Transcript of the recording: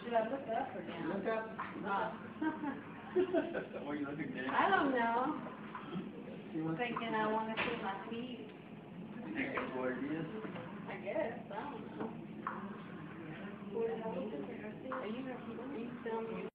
Should I look up or down? Look up. What are you looking at? I don't know. Thinking I want to see my feet. You think that's what it is? I guess. I don't know. Are you filming?